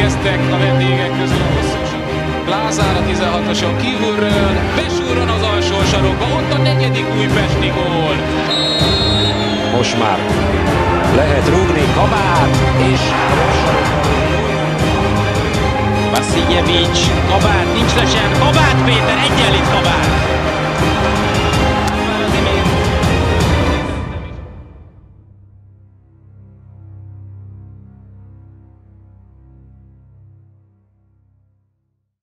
érkeztek a vendégek közül hosszasan. Lázár a 16-oson kívülről, besúrron az alsó sarokba, ott a negyedik újpesti gól. Most már lehet rúgni Kabát, és Vasiljevics, Kabát, nincs lesen, Kabát Péter, egyenlít Kabát.